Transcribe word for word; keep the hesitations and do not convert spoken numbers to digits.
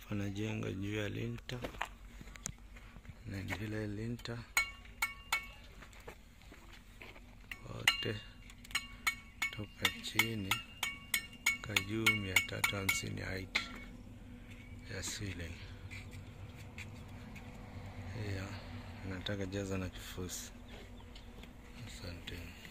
Wanajenga juu ya linta na vile linta wote toka chini ka juu mia tatu hamsini height ya ceiling. Hiyo nataka jaza na kifusi. Asante.